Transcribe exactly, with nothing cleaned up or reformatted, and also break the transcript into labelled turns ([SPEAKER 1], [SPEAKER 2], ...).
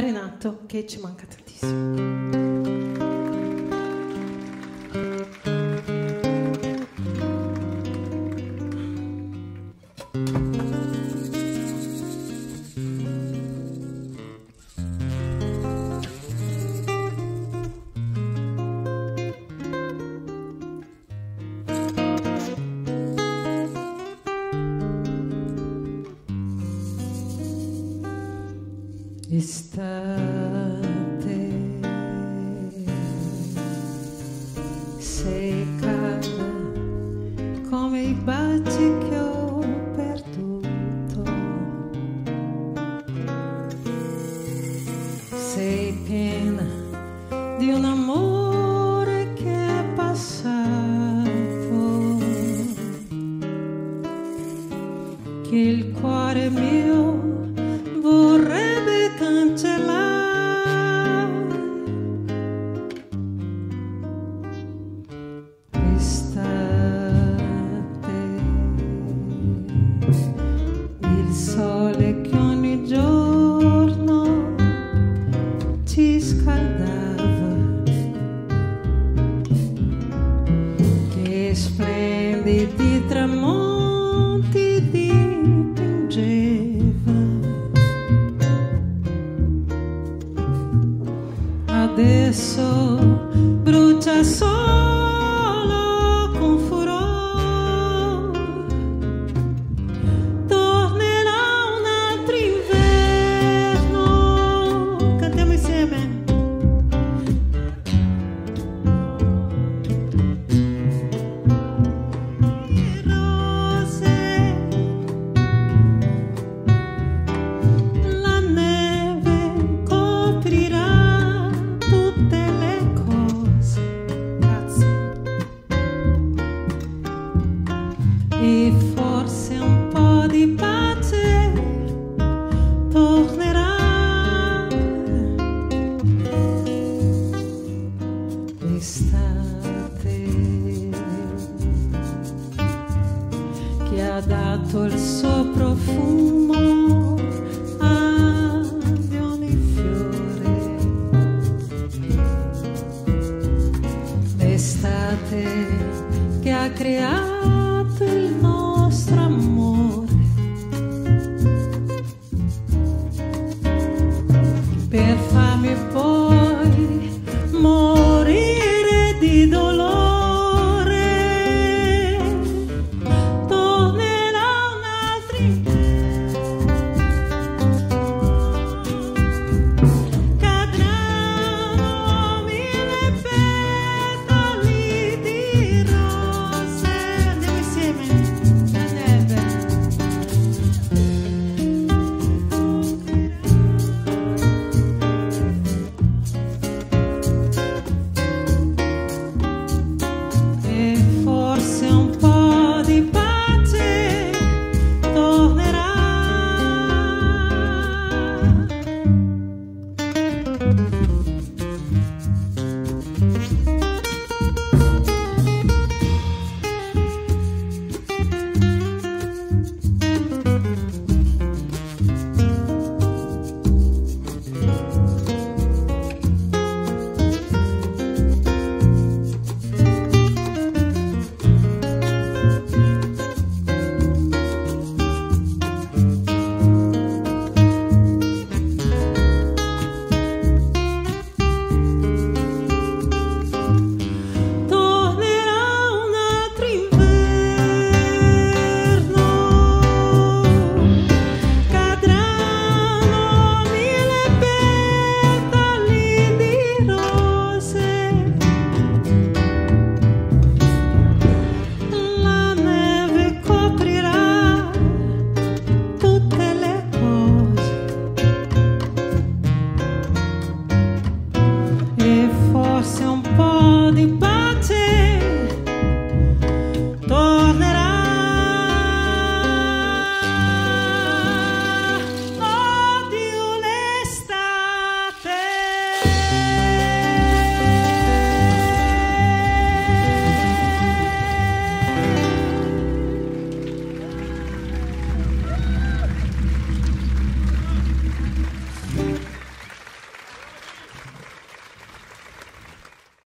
[SPEAKER 1] Renato, che ci manca tantissimo.
[SPEAKER 2] Estate secca come i baci che ho perduto, sei piena di un amore che è passato, che il cuore mio vorrebbe cancellare. Estate, il sole che ogni giorno ci scaldava, che splendidi tramonti dipingeva. Adesso brucia solo con furore, tornerà un altro inverno. Cantiamo insieme. Rose, la neve coprirà tutte le cose. Grazie. E forse un po' di pace tornerà. L'estate che ha dato il suo profumo agli ogni fiore. L'estate che ha creato il nostro amore, per farmi